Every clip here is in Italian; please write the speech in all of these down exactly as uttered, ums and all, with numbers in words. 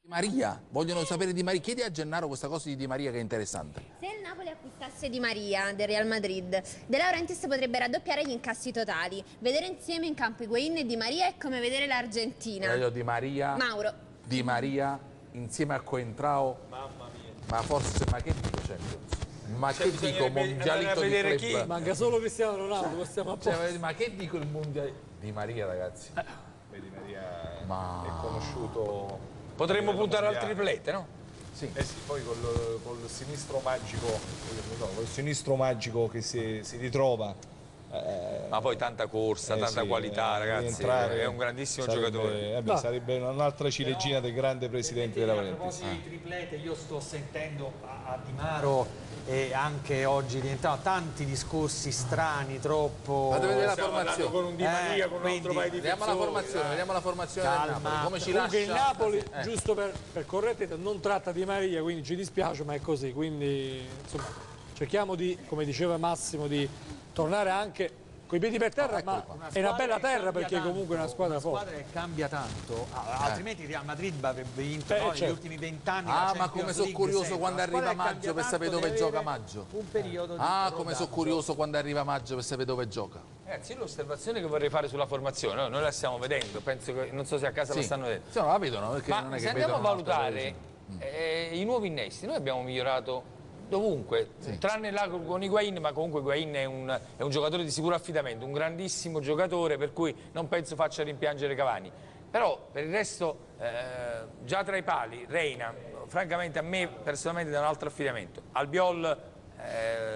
Maria, vogliono sapere di Maria. Chiedi a Gennaro questa cosa di Di Maria che è interessante. Se il Napoli acquistasse Di Maria del Real Madrid, De Laurentiis potrebbe raddoppiare gli incassi totali. Vedere insieme in campo Higuaín e Di Maria è come vedere l'Argentina. Io Di Maria, Mauro. Di Maria insieme a Coentrao. Mamma mia. Ma forse, ma che dico Champions? Ma cioè, che dico mondialito di club? Chi? Manca solo Cristiano Ronaldo, possiamo a posto. Cioè, ma che dico il mondiale? Di Maria, ragazzi. Beh, Di Maria ma... è conosciuto. Potremmo puntare al triplete, no? Sì. Eh sì, poi col, col sinistro magico, no, col sinistro magico che si, si ritrova. Eh, ma poi tanta corsa, eh tanta sì, qualità, ragazzi. Entrare, è un grandissimo sarebbe, giocatore. Eh beh, no. Sarebbe un'altra ciliegina del grande presidente della Laurentiis. A proposito di triplete, io sto sentendo a, a Di Maro e anche oggi diventano tanti discorsi strani, troppo. Fate vedere la formazione con un Di Maria, eh, con un altro paio di vediamo la formazione, vediamo la formazione Calma. del Napoli. Come ci Comunque lascia? il Napoli, eh. giusto per, per correttezza, non tratta Di Maria, quindi ci dispiace, ma è così. Quindi insomma, cerchiamo di, come diceva Massimo, di tornare anche coi piedi per terra, oh, ma una è una bella terra perché tanto, comunque è una squadra forte. Una squadra che cambia tanto, ah, eh. altrimenti il Real Madrid avrebbe vinto Beh, no, certo. negli ultimi vent'anni. Ah, ma come sono curioso sempre. quando arriva Maggio per sapere dove gioca Maggio. Un periodo ah, come sono curioso quando arriva Maggio per sapere dove gioca. Ragazzi, l'osservazione che vorrei fare sulla formazione, no? Noi la stiamo vedendo, penso che non so se a casa sì. la stanno vedendo. Sì, no, la vedono, perché ma non è che se andiamo a valutare mm. eh, i nuovi innesti, noi abbiamo migliorato dovunque, sì. tranne là con Higuaín, ma comunque Higuaín è un, è un giocatore di sicuro affidamento, un grandissimo giocatore, per cui non penso faccia rimpiangere Cavani. Però per il resto, eh, già tra i pali, Reina, francamente a me personalmente dà un altro affidamento. Albiol eh,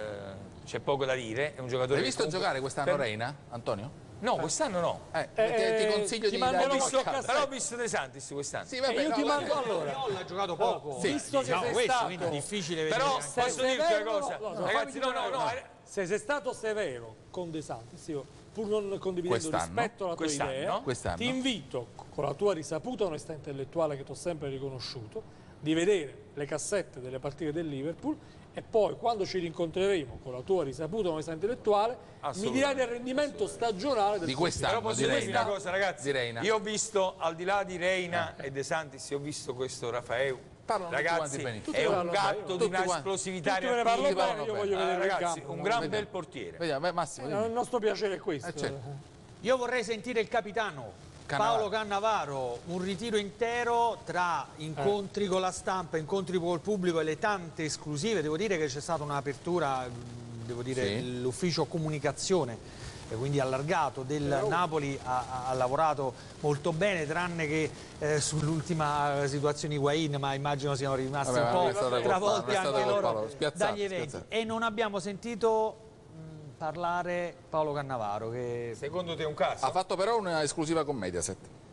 c'è poco da dire, è un giocatore... Hai visto comunque, giocare quest'anno per... Reina, Antonio? No, quest'anno no. Eh, eh, ti consiglio ti di mando dare visto, però ho visto De Santis quest'anno. Sì, vabbè, e io no, ti vabbè. mando allora. Viola ha giocato poco. Sì. Visto che no, sei questo, stato quindi è difficile vedere. però anche. posso dirti una cosa, no, no, ragazzi, no, no, no. Se sei stato severo con De Santis, io pur non condividendo rispetto alla tua idea, ti invito con la tua risaputa onestà intellettuale che ti ho sempre riconosciuto di vedere le cassette delle partite del Liverpool e poi quando ci rincontreremo con la tua risaputa onestà intellettuale mi dirai del rendimento stagionale del di quest'anno. Però posso dirvi una cosa, ragazzi, io ho visto al di là di Reina eh. e De Santis, ho visto questo Rafael. Parlano ragazzi, tutti è un gatto di una esplosività reattiva. Io voglio vedere ragazzi, campo, un gran vediamo. bel portiere. Vediamo, Massimo, eh, il nostro piacere è questo. Eh, certo. Io vorrei sentire il capitano Cannavaro. Paolo Cannavaro, un ritiro intero tra incontri eh. con la stampa, incontri col pubblico e le tante esclusive. Devo dire che c'è stata un'apertura, devo dire, sì. l'ufficio comunicazione, quindi allargato, del Napoli ha, ha lavorato molto bene, tranne che eh, sull'ultima situazione Higuaín, ma immagino siano rimasti Vabbè, un po' travolti anche loro spiazzati, dagli eventi. spiazzati. E non abbiamo sentito mh, parlare Paolo Cannavaro, che secondo te è un caso? Ha fatto però un'esclusiva con Mediaset.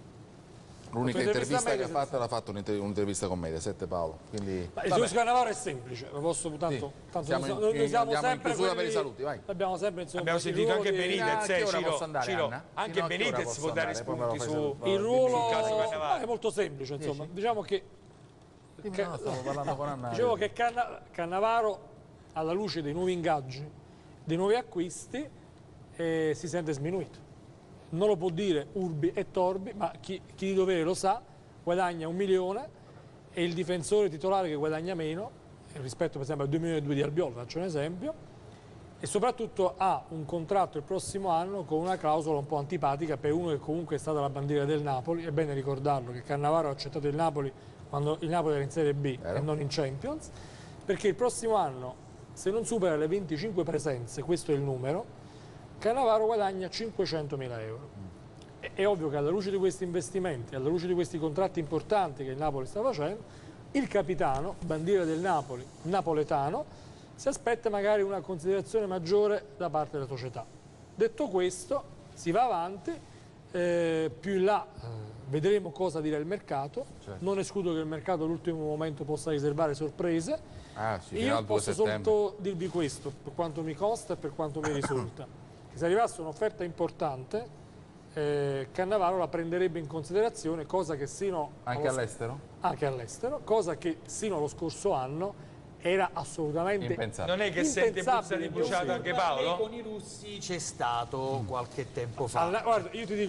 L'unica intervista che ha fatto l'ha fatto un'intervista con Mediaset, Paolo. Quindi, il discorso Cannavaro è semplice, lo posso tanto, sì. tanto siamo noi, in, noi siamo sempre in chiusura quelli, per i saluti, vai. Abbiamo sempre insomma, abbiamo sentito anche di... Benitez, eh, Ciro, andare, Ciro, Anna? anche Benitez può dare spunti su il ruolo caso Cannavaro. è molto semplice, insomma. Dieci? Diciamo che Dimmi, no, stavo parlando con Anna. Dicevo che Canna, Cannavaro, alla luce dei nuovi ingaggi, dei nuovi acquisti, eh, si sente sminuito. Non lo può dire Urbi e Torbi, ma chi, chi di dovere lo sa, guadagna un milione e il difensore titolare che guadagna meno, rispetto per esempio a due milioni e due di Albiol, faccio un esempio, e soprattutto ha un contratto il prossimo anno con una clausola un po' antipatica per uno che comunque è stata la bandiera del Napoli. È bene ricordarlo che Cannavaro ha accettato il Napoli quando il Napoli era in Serie B eh. e non in Champions, perché il prossimo anno, se non supera le venticinque presenze, questo è il numero, Cannavaro guadagna cinquecentomila euro. È, è ovvio che alla luce di questi investimenti, alla luce di questi contratti importanti che il Napoli sta facendo, il capitano, bandiera del Napoli, napoletano, si aspetta magari una considerazione maggiore da parte della società. Detto questo, si va avanti, eh, più in là eh, vedremo cosa dirà il mercato, certo. Non escludo che il mercato all'ultimo momento possa riservare sorprese. Ah, sì, io posso solo dirvi questo, per quanto mi costa e per quanto mi risulta, che se arrivasse un'offerta importante, eh, Cannavaro la prenderebbe in considerazione, cosa che sino anche all'estero? Anche all'estero, cosa che sino allo scorso anno era assolutamente impensabile. Non è che sente puzza di bruciato anche Paolo? Con i russi c'è stato qualche tempo fa. Alla, guarda, io ti dico,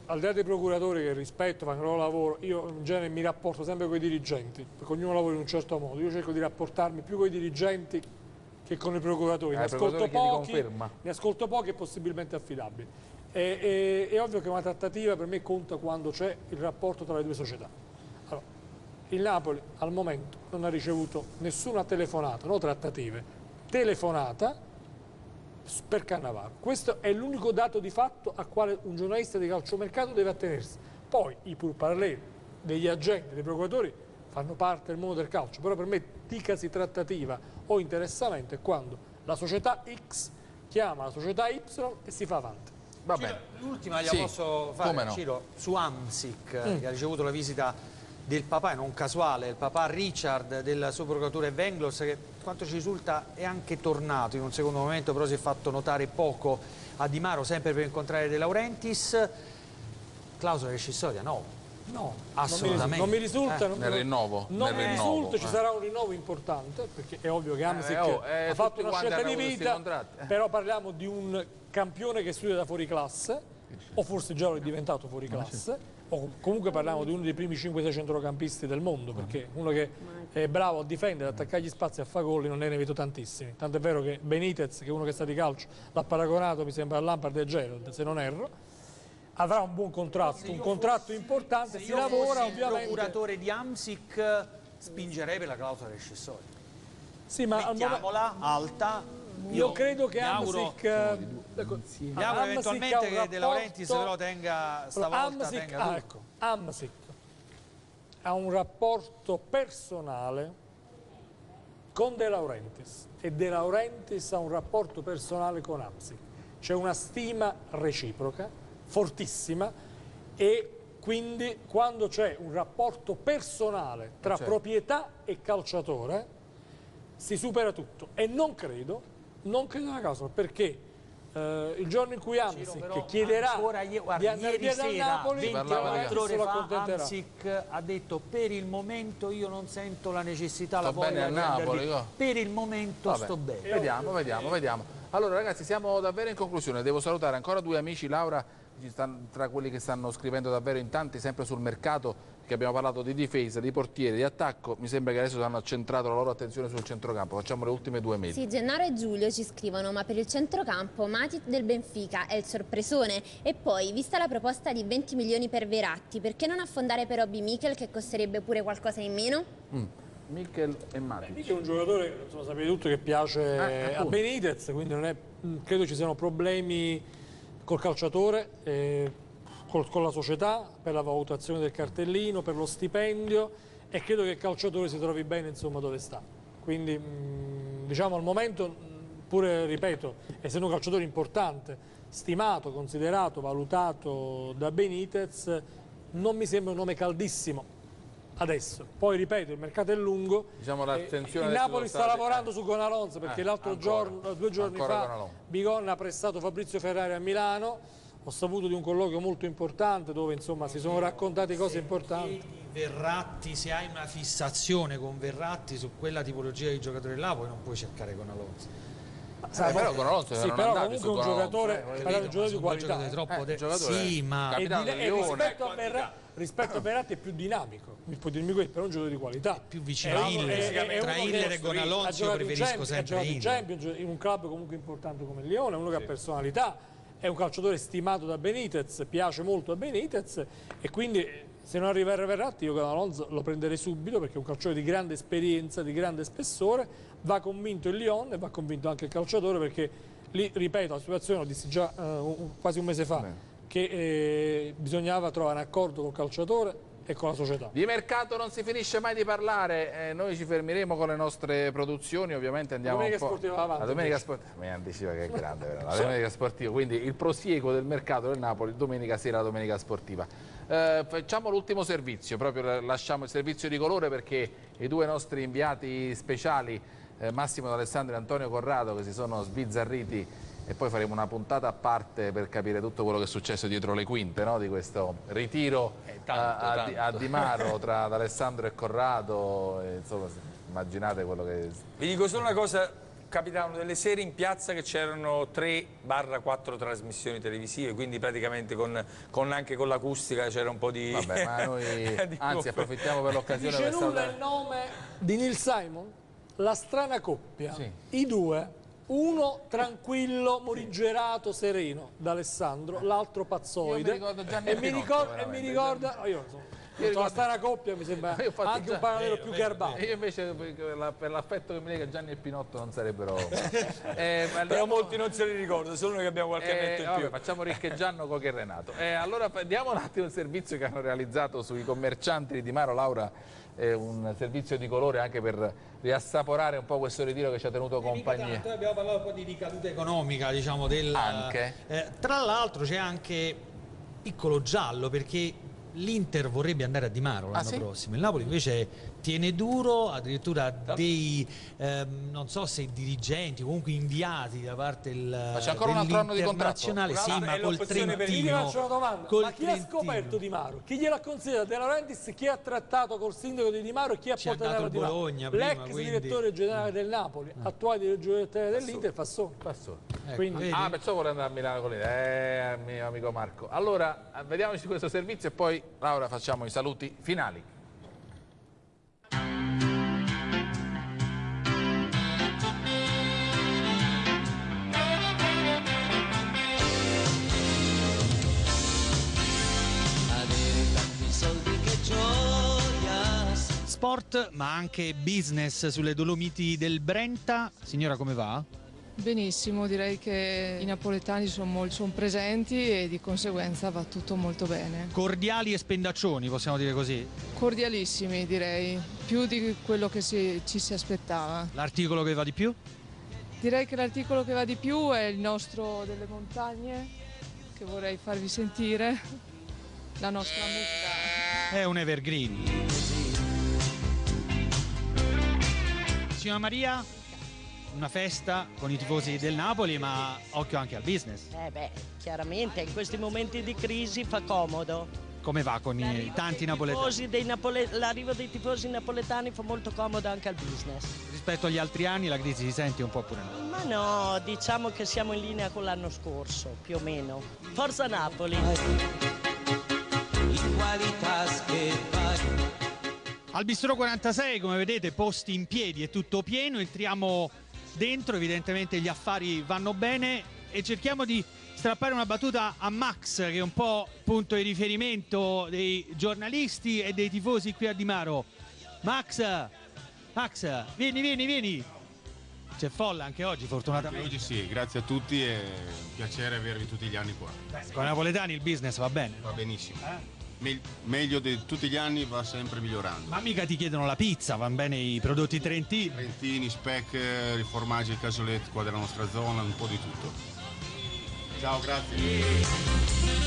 al di là dei procuratori che rispetto, fanno il loro lavoro, io in genere mi rapporto sempre con i dirigenti, perché ognuno lavora in un certo modo, io cerco di rapportarmi più con i dirigenti che con i procuratori, Eh, ne, il ascolto procuratore pochi, chiede conferma. ne ascolto pochi e possibilmente affidabili. È, è, è ovvio che una trattativa per me conta quando c'è il rapporto tra le due società. Allora, il Napoli al momento non ha ricevuto nessuna telefonata, no trattative, telefonata per Cannavaro. Questo è l'unico dato di fatto a quale un giornalista di calciomercato deve attenersi. Poi i pourparlers degli agenti, dei procuratori fanno parte del mondo del calcio, però per me dicasi trattativa o interessamento è quando la società X chiama la società Y e si fa avanti. Va Ciro, bene. l'ultima gliela Sì, posso fare, come no. Ciro, su Amsic, Mm. che ha ricevuto la visita del papà, e non casuale, il papà Richard del suo procuratore Venglos, che quanto ci risulta è anche tornato in un secondo momento, però si è fatto notare poco a Di Maro, sempre per incontrare De Laurentiis. Clausola rescissoria, no. No, Assolutamente. non mi risulta. Eh, non, nel rinnovo, Non nel mi rinnovo, risulta, ci eh. sarà un rinnovo importante, perché è ovvio che Amsic oh, eh, ha fatto tutti una quanti scelta hanno di avuto questi vita, contratti, eh. però parliamo di un campione che studia da fuori classe, o forse già lo è diventato fuori classe, o comunque parliamo di uno dei primi cinque sei centrocampisti del mondo, perché uno che è bravo a difendere, ad attaccare gli spazi e a fare gol non ne ne vedo tantissimi. Tanto è vero che Benitez, che è uno che sta di calcio, l'ha paragonato, mi sembra, a Lampard e Gerrard, se non erro. Avrà un buon contratto, un contratto importante, si lavora il ovviamente. procuratore di Amsic spingerei per la clausola rescissoria. Sì, ma al momento- Mettiamola alta. io credo che mi auguro- Amsic, eh, ecco, Mi auguro Amsic eventualmente ha un che De Laurentiis rapporto- però tenga stavolta Amsic, tenga ah, tutto. ecco, Amsic ha un rapporto personale con De Laurentiis e De Laurentiis ha un rapporto personale con Amsic. C'è una stima reciproca fortissima e quindi quando c'è un rapporto personale tra Certo. proprietà e calciatore si supera tutto e non credo, non credo una cosa, perché eh, il giorno in cui Amsic Però chiederà ancora ie- guarda, di andare ieri via dal sera, Napoli, parlava di ventiquattro ore lo fa, accontenterà. Amsic ha detto per il momento io non sento la necessità, la Sto voglia bene a di andare Napoli, via. io. Per il momento Vabbè, sto bene. Vediamo, vediamo, vediamo. Allora ragazzi, siamo davvero in conclusione. Devo salutare ancora due amici, Laura, ci stanno- tra quelli che stanno scrivendo davvero in tanti, sempre sul mercato, che abbiamo parlato di difesa, di portiere, di attacco. Mi sembra che adesso hanno centrato la loro attenzione sul centrocampo. Facciamo le ultime due mail. Sì, Gennaro e Giulio ci scrivono, ma per il centrocampo Matic del Benfica è il sorpresone. E poi, vista la proposta di venti milioni per Verratti, perché non affondare per Obi Mikel che costerebbe pure qualcosa in meno? Mm. Mikel e Matic. Mikel è un giocatore, insomma, sapete tutto, che piace Eh, a appunto. Benitez, quindi non è, credo ci siano problemi col calciatore, eh, col- con la società, per la valutazione del cartellino, per lo stipendio, e credo che il calciatore si trovi bene, insomma, dove sta. Quindi mh, diciamo al momento, mh, pure ripeto, essendo un calciatore importante, stimato, considerato, valutato da Benitez, non mi sembra un nome caldissimo adesso. Poi ripeto, il mercato è lungo, Diciamo l'attenzione il adesso Napoli sono sta state- lavorando su Gonalons, perché Eh, l'altro ancora. giorno, due giorni Ancora fa, Gonalons. Bigon ha prestato Fabrizio Ferrari a Milano. Ho saputo di un colloquio molto importante dove insomma si sono raccontate cose importanti. Verratti, se hai una fissazione con Verratti su quella tipologia di giocatore là, poi non puoi cercare con Alonso. Eh, però con Alonso Sì, erano però andati comunque su un Gonalons, giocatore, eh, voglio parliamo dire. di un giocatore di Sono due qualità. giocatori troppo Eh, de- giocatore. sì, ma E, Capitano di- del e Lione. rispetto, a Verratti, rispetto a Verratti è più dinamico, mi puoi dirmi questo, però è un giocatore di qualità. più vicino È a uno- Hiller. è- è- è Tra uno Hiller che e Gonalons ha io giocato in preferisco Champions, sempre ha giocato in Hiller. Champions, in un club comunque importante come il Lione, uno che ha personalità, è un calciatore stimato da Benitez, piace molto a Benitez e quindi se non arriva a Verratti io Gonalons lo prenderei subito perché è un calciatore di grande esperienza, di grande spessore, va convinto il Lyon e va convinto anche il calciatore perché lì, ripeto, la situazione, lo dissi già eh, un- quasi un mese fa, che eh, bisognava trovare un accordo col calciatore e con la società. Di mercato non si finisce mai di parlare, eh, noi ci fermeremo con le nostre produzioni, ovviamente andiamo Domenica un po'... sportiva va avanti, La domenica invece. sportiva, mi anticipa che è grande, però. La domenica sportiva, quindi il prosieguo del mercato del Napoli, domenica sera, la domenica sportiva. Eh, facciamo l'ultimo servizio, proprio lasciamo il servizio di colore perché i due nostri inviati speciali, eh, Massimo D'Alessandro e Antonio Corrado, che si sono sbizzarriti, e poi faremo una puntata a parte per capire tutto quello che è successo dietro le quinte, no? Di questo ritiro tanto, a, a, tanto. Di- a Di Maro tra D'Alessandro e Corrado, e, insomma, immaginate quello che... Vi dico solo una cosa capitavano delle sere in piazza che c'erano tre quattro trasmissioni televisive, quindi praticamente con, con anche con l'acustica c'era un po' di... Vabbè, ma noi di anzi approfittiamo per l'occasione Dice per nulla salutare... il nome di Neil Simon? La strana coppia, Sì. i due, uno tranquillo, morigerato, sereno, d'Alessandro, l'altro pazzoide. Io mi ricordo Gianni e, mi Pinotto, ricorda, e mi veramente. ricorda, oh, io non so, Io ricordo- la strana coppia mi sembra Io ho fatto anche già- un parallelo eh, più garbato. E io invece per la- per l'affetto che mi lega Gianni e Pinotto non sarebbero... eh, ma Però andiamo- molti non se li ricordano, solo noi che abbiamo qualche Eh, annetto in vabbè, più. facciamo Riccheggianno, Coca e Renato. Eh, allora diamo un attimo il servizio che hanno realizzato sui commercianti di Di Maro. Laura, eh, un servizio di colore anche per riassaporare un po' questo ritiro che ci ha tenuto compagnia. Noi abbiamo parlato un po' di ricaduta economica, diciamo, del... Anche. Eh, tra l'altro c'è anche piccolo giallo, perché l'Inter vorrebbe andare a Di Maro l'anno Ah, sì? prossimo, il Napoli invece tiene duro, addirittura dei, ehm, non so se dirigenti, comunque inviati da parte del, Ma c'è ancora un altro anno di contratto? dell'internazionale, sì, Un'altra- ma è col l'opzione per il- Io ti Trentino. faccio una domanda, col ma chi ha Trentino. scoperto Di Maro? Chi gliel'ha consigliato? De Laurentiis? Chi ha trattato col sindaco di Di Maro e chi ha Ci è portato andato Di il Maro? Bologna prima, L'ex quindi- direttore generale del Napoli, attuale direttore dell'Inter, Fassone. Passo. Ecco, Quindi- vedi? Ah, perciò vuole andare a Milano con lei. Eh, mio amico Marco. Allora, eh, vediamoci questo servizio e poi, Laura, facciamo i saluti finali. Sport, ma anche business sulle Dolomiti del Brenta. Signora, come va? Benissimo, direi che i napoletani sono, mol- sono presenti e di conseguenza va tutto molto bene. Cordiali e spendaccioni, possiamo dire così. Cordialissimi, direi, più di quello che si- ci si aspettava. L'articolo che va di più? Direi che l'articolo che va di più è il nostro delle montagne, che vorrei farvi sentire, la nostra mucca. È un evergreen. Signora Maria, una festa con i tifosi del Napoli, ma occhio anche al business. Eh beh, chiaramente in questi momenti di crisi fa comodo. Come va con i tanti napoletani? Tifosi dei napole- L'arrivo dei tifosi napoletani fa molto comodo anche al business. Rispetto agli altri anni la crisi si sente un po' pure noi. Ma no, diciamo che siamo in linea con l'anno scorso, più o meno. Forza Napoli! Al Bistrò quarantasei, come vedete, posti in piedi, è tutto pieno, entriamo dentro, evidentemente gli affari vanno bene e cerchiamo di strappare una battuta a Max, che è un po' punto di riferimento dei giornalisti e dei tifosi qui a Di Maro. Max, Max, vieni, vieni, vieni. C'è folla anche oggi, fortunatamente. Oggi sì, grazie a tutti e un piacere avervi tutti gli anni qua. Con i napoletani il business va bene. Va benissimo. Me- meglio di tutti gli anni, va sempre migliorando. Ma mica ti chiedono la pizza, van bene i prodotti trentini. Trentini, speck, i formaggi, i casoletti qua della nostra zona, un po' di tutto. Ciao, grazie.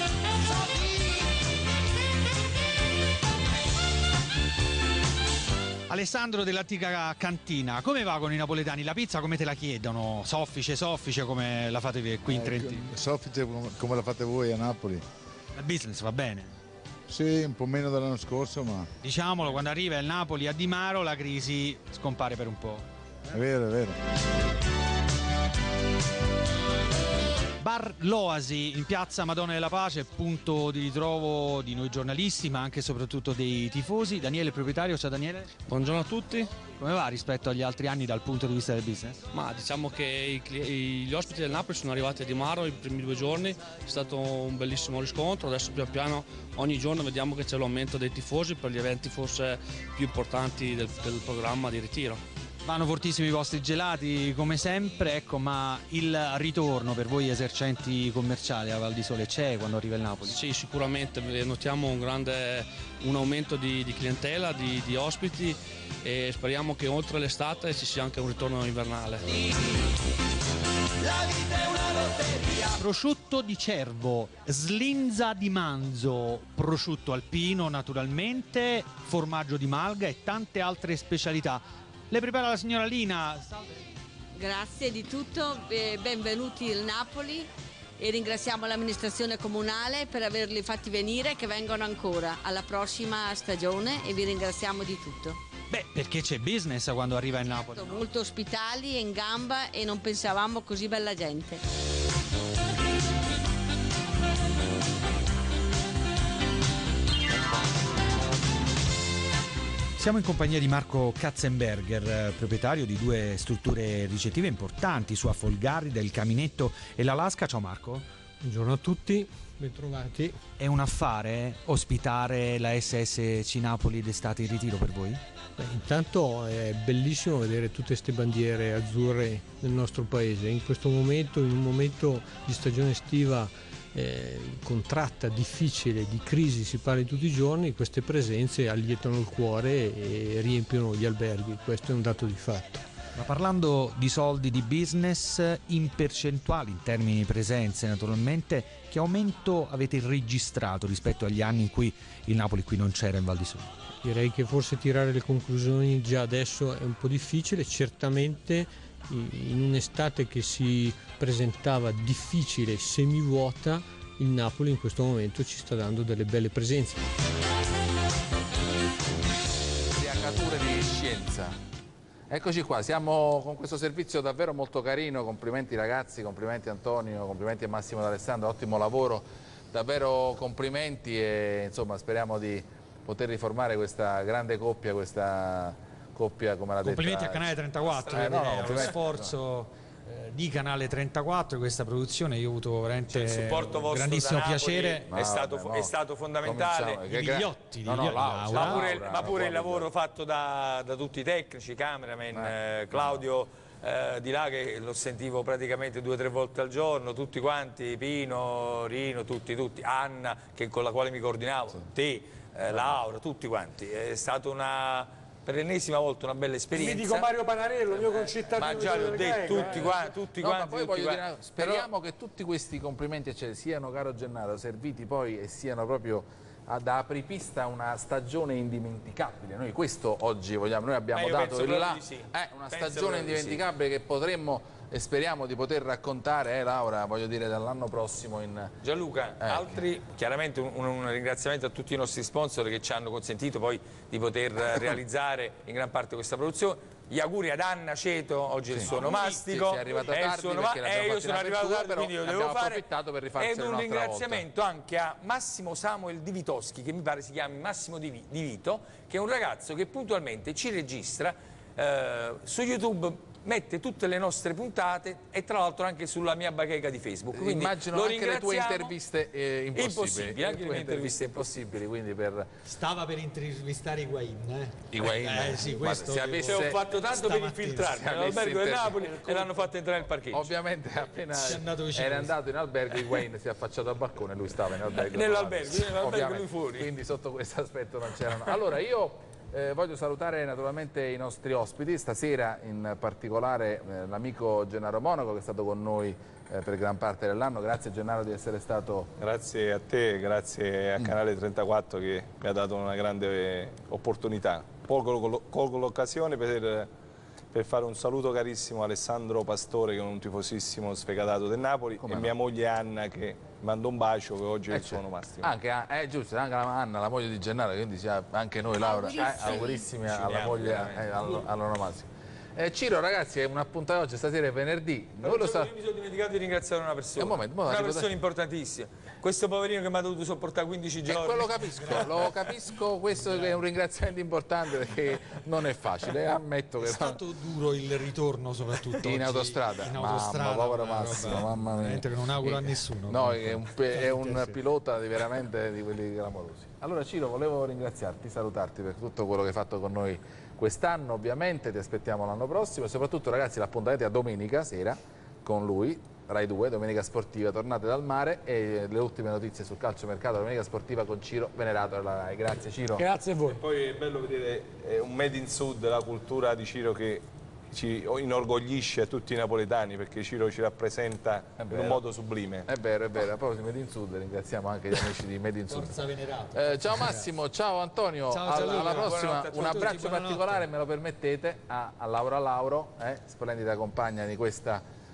Alessandro dell'antica cantina, come va con i napoletani? La pizza come te la chiedono? Soffice, soffice, come la fate qui in Trentino? Soffice come- come la fate voi a Napoli? Il business va bene. Sì, un po' meno dell'anno scorso, ma Diciamolo, quando arriva il Napoli a Di Maro la crisi scompare per un po'. è vero, è vero. Bar L'Oasi in piazza Madonna della Pace, punto di ritrovo di noi giornalisti ma anche e soprattutto dei tifosi. Daniele, il proprietario, ciao Daniele. Buongiorno a tutti. Come va rispetto agli altri anni dal punto di vista del business? Ma diciamo che i cli- gli ospiti del Napoli sono arrivati a Di Maro i primi due giorni, è stato un bellissimo riscontro, adesso pian piano ogni giorno vediamo che c'è l'aumento dei tifosi per gli eventi forse più importanti del, del programma di ritiro. Vanno fortissimi i vostri gelati come sempre, ecco, ma il ritorno per voi esercenti commerciali a Val di Sole c'è quando arriva il Napoli? Sì, sicuramente notiamo un grande un aumento di, di clientela, di, di ospiti e speriamo che oltre l'estate ci sia anche un ritorno invernale. Prosciutto di cervo, slinza di manzo, prosciutto alpino naturalmente, formaggio di malga e tante altre specialità. Le prepara la signora Lina. Grazie di tutto, eh, benvenuti il Napoli e ringraziamo l'amministrazione comunale per averli fatti venire, che vengono ancora alla prossima stagione e vi ringraziamo di tutto. Beh, perché c'è business quando arriva in Napoli. Molto ospitali e in gamba e non pensavamo così bella gente. Siamo in compagnia di Marco Katzenberger, proprietario di due strutture ricettive importanti su Folgarida, il Caminetto e la Lasca. Ciao Marco. Buongiorno a tutti, bentrovati. È un affare ospitare la S S C Napoli d'estate in ritiro per voi? Beh, intanto è bellissimo vedere tutte queste bandiere azzurre nel nostro paese. In questo momento, in un momento di stagione estiva eh, contratta, difficile, di crisi si parla tutti i giorni, queste presenze allietano il cuore e riempiono gli alberghi, questo è un dato di fatto. Ma parlando di soldi, di business, in percentuali, in termini di presenze naturalmente, che aumento avete registrato rispetto agli anni in cui il Napoli qui non c'era in Val di Susa? Direi che forse tirare le conclusioni già adesso è un po' difficile, certamente in un'estate che si presentava difficile, semivuota, il Napoli in questo momento ci sta dando delle belle presenze. Riaccature di scienza. Eccoci qua, siamo con questo servizio davvero molto carino, complimenti ragazzi, complimenti Antonio, complimenti a Massimo D'Alessandro, ottimo lavoro, davvero complimenti e insomma speriamo di poter riformare questa grande coppia, questa coppia come l'ha detta. Complimenti a Canale trentaquattro, eh, no, no, lo sforzo eh, di Canale trentaquattro, questa produzione io ho avuto veramente il supporto vostro grandissimo da Napoli piacere. è, stato, vabbè, no. è stato fondamentale. Di Vigliotti, di no, no, Vigliotti, Laura, ma pure, Laura, ma pure il Laura, lavoro fatto da, da tutti i tecnici, cameraman, eh, Claudio eh, di là che lo sentivo praticamente due o tre volte al giorno, tutti quanti, Pino, Rino, tutti, tutti, Anna che, con la quale mi coordinavo, te, eh, Laura, tutti quanti. È stata una per l'ennesima volta una bella esperienza. Mi dico Mario Panarello, il mio concittadino. Ma già l'ho detto, tutti quanti, tutti no, quanti. ma poi tutti voglio quanti. dire, speriamo che tutti questi complimenti cioè, siano, caro Gennaro, serviti poi e siano proprio ad apripista una stagione indimenticabile. Noi questo oggi vogliamo, noi abbiamo eh, dato il là, sì. eh, una penso stagione indimenticabile sì. Che potremmo e speriamo di poter raccontare, eh, Laura, voglio dire, dall'anno prossimo in... Gianluca, eh. altri, chiaramente un, un ringraziamento a tutti i nostri sponsor che ci hanno consentito poi di poter realizzare in gran parte questa produzione. Gli auguri ad Anna Ceto, oggi sì. il suo onomastico. Sì, sì, è arrivata tardi il suo noma... eh, io sono arrivato sua, tardi, quindi lo devo fare. Per ed un ringraziamento volta. anche a Massimo Samuel Di Vitoschi, che mi pare si chiami Massimo Di, Di Vito, che è un ragazzo che puntualmente ci registra eh, su YouTube, mette tutte le nostre puntate e tra l'altro anche sulla mia bacheca di Facebook. Quindi immagino lo anche le tue interviste eh, impossibili, impossibili anche le tue interviste impossibili, quindi per... Stava per intervistare Higuain, eh? Higuain, eh, sì, questo se avesse... ho fatto tanto per infiltrarmi nell'albergo del Napoli e l'hanno fatto entrare nel parcheggio. Ovviamente appena andato era andato in albergo Higuain si è affacciato al balcone, lui stava in albergo. Nell'albergo, nell'albergo lui fuori. Quindi sotto questo aspetto non c'erano. Allora io Eh, voglio salutare naturalmente i nostri ospiti, stasera in particolare eh, l'amico Gennaro Monaco che è stato con noi eh, per gran parte dell'anno. Grazie Gennaro di essere stato... Grazie a te, grazie a Canale trentaquattro che mi ha dato una grande opportunità. Colgo, colgo l'occasione per, per fare un saluto carissimo a Alessandro Pastore che è un tifosissimo sfegatato del Napoli. Come e no? Mia moglie Anna che mando un bacio che oggi è il suo onomastico. Anche, eh, giusto, anche Anna, la moglie di Gennaro, quindi anche noi Laura, augurissimi, eh, augurissimi alla moglie, eh, all'onomastico. Eh, Ciro ragazzi, è un appuntamento oggi, stasera è venerdì. Noi lo io mi sono dimenticato di ringraziare una persona, un momento, una persona poter... importantissima. Questo poverino che mi ha dovuto sopportare quindici giorni. E quello capisco, lo capisco, questo è un ringraziamento importante perché non è facile, ammetto che... È stato no. duro il ritorno soprattutto in autostrada, in autostrada mamma, povero Massimo, roba, mamma mia. Che non auguro a nessuno. No, è un, è un pilota di veramente di quelli clamorosi. Allora Ciro, volevo ringraziarti, salutarti per tutto quello che hai fatto con noi quest'anno, ovviamente ti aspettiamo l'anno prossimo e soprattutto ragazzi l'appuntamento è a domenica sera con lui, Rai due, Domenica Sportiva, tornate dal mare e le ultime notizie sul calciomercato, Domenica Sportiva con Ciro Venerato della Rai. Grazie Ciro. Grazie a voi. E poi è bello vedere è un made in Sud, la cultura di Ciro che ci inorgoglisce a tutti i napoletani perché Ciro ci rappresenta in un modo sublime. È vero, è vero. A proposito di Made in Sud, ringraziamo anche gli amici di Made in Sud. Forza Venerato. Eh, ciao Massimo, ciao Antonio, ciao, alla, alla prossima. Un abbraccio tutti, particolare, me lo permettete, a, a Laura Lauro, eh, splendida compagna di questa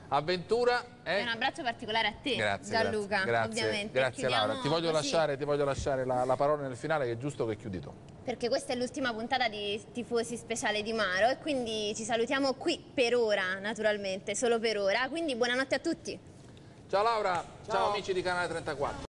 avventura. E un abbraccio particolare a te, grazie, Gianluca, grazie, ovviamente. Grazie Laura, ti voglio così, lasciare, ti voglio lasciare la, la parola nel finale, che è giusto che chiudi tu. perché questa è l'ultima puntata di Tifosi Speciale di Maro e quindi ci salutiamo qui per ora, naturalmente, solo per ora. Quindi buonanotte a tutti. Ciao Laura, ciao, ciao amici di Canale trentaquattro.